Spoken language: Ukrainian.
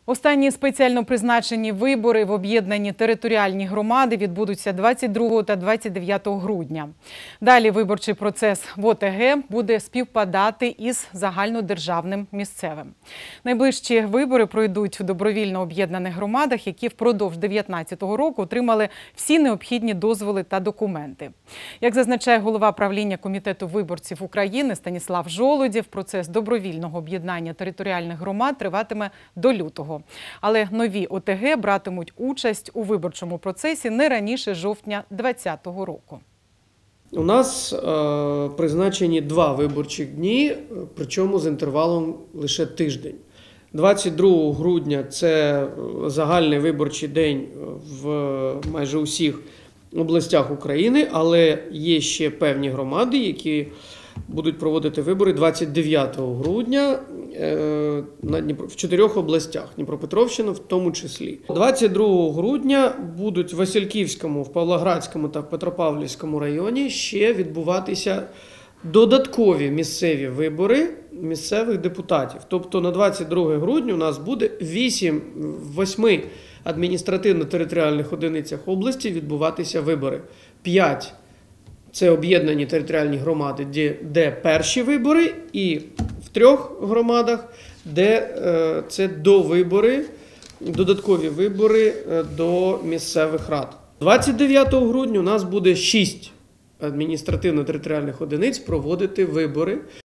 Останні спеціально призначені вибори в об'єднані територіальні громади відбудуться 22 та 29 грудня. Далі виборчий процес в ОТГ буде співпадати із загальнодержавним місцевим. Найближчі вибори пройдуть в добровільно об'єднаних громадах, які впродовж 2019 року отримали всі необхідні дозволи та документи. Як зазначає голова правління Комітету виборців України Станіслав Жолудєв, процес добровільного об'єднання територіальних громад триватиме до лютого. Але нові ОТГ братимуть участь у виборчому процесі не раніше жовтня 2020 року. У нас призначені 2 виборчих дні, причому з інтервалом лише тиждень. 22 грудня – це загальний виборчий день в майже усіх областях України, але є ще певні громади, які будуть проводити вибори 29 грудня в 4 областях, Дніпропетровщина в тому числі. 22 грудня будуть в Васильківському, в Павлоградському та в Петропавлівському районі ще відбуватися додаткові місцеві вибори місцевих депутатів. Тобто на 22 грудня у нас буде в 8 адміністративно-територіальних одиницях області відбуватися вибори. 5 – це об'єднані територіальні громади, де перші вибори, і в 3 громадах, де це довибори, додаткові вибори до місцевих рад. 29 грудня у нас буде 6 адміністративно-територіальних одиниць проводити вибори.